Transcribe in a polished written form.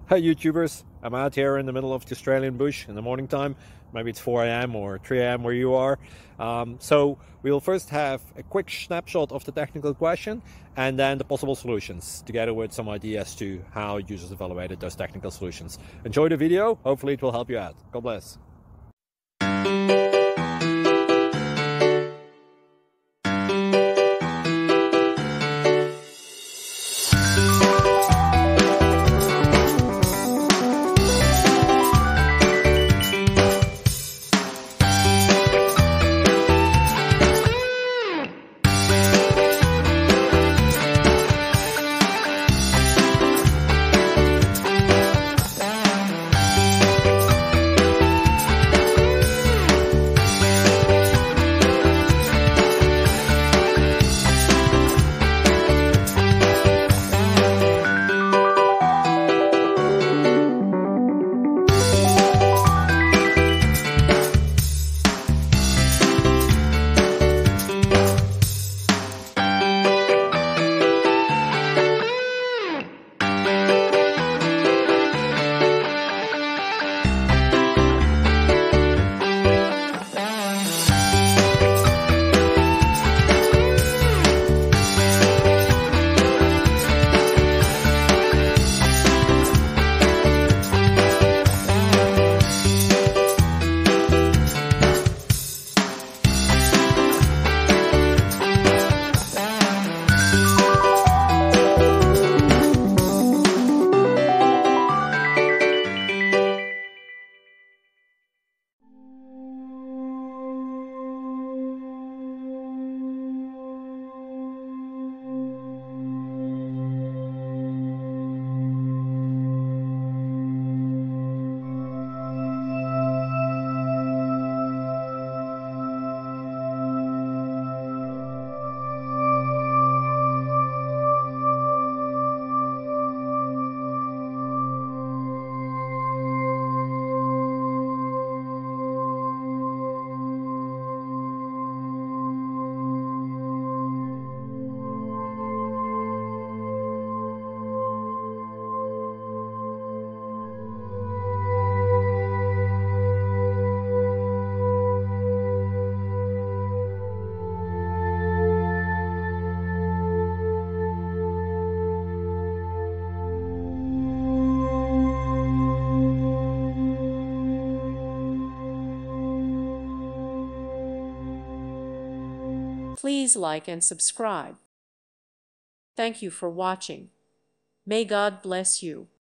Hey YouTubers, I'm out here in the middle of the Australian bush in the morning time. Maybe it's 4 a.m. or 3 a.m. where you are. So we'll first have a quick snapshot of the technical question and then the possible solutions, together with some ideas to how users evaluated those technical solutions. Enjoy the video, hopefully it will help you out. God bless. Please like and subscribe. Thank you for watching. May God bless you.